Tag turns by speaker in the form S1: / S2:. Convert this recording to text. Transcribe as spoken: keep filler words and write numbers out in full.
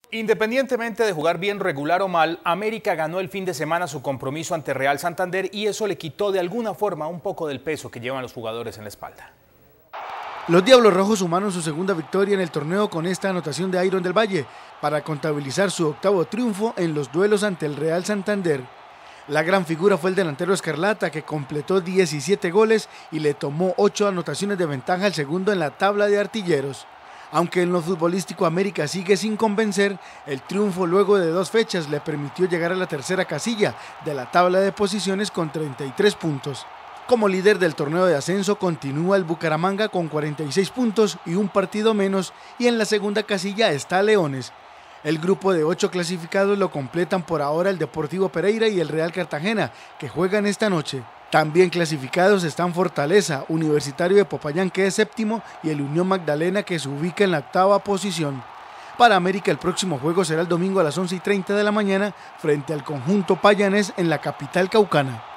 S1: Independientemente de jugar bien, regular o mal, América ganó el fin de semana su compromiso ante Real Santander y eso le quitó de alguna forma un poco del peso que llevan los jugadores en la espalda.
S2: Los Diablos Rojos sumaron su segunda victoria en el torneo con esta anotación de Iron del Valle para contabilizar su octavo triunfo en los duelos ante el Real Santander. La gran figura fue el delantero Escarlata, que completó diecisiete goles y le tomó ocho anotaciones de ventaja al segundo en la tabla de artilleros. Aunque en lo futbolístico América sigue sin convencer, el triunfo luego de dos fechas le permitió llegar a la tercera casilla de la tabla de posiciones con treinta y tres puntos. Como líder del torneo de ascenso continúa el Bucaramanga con cuarenta y seis puntos y un partido menos, y en la segunda casilla está Leones. El grupo de ocho clasificados lo completan por ahora el Deportivo Pereira y el Real Cartagena, que juegan esta noche. También clasificados están Fortaleza, Universitario de Popayán, que es séptimo, y el Unión Magdalena, que se ubica en la octava posición. Para América el próximo juego será el domingo a las once y treinta de la mañana frente al conjunto payanés en la capital caucana.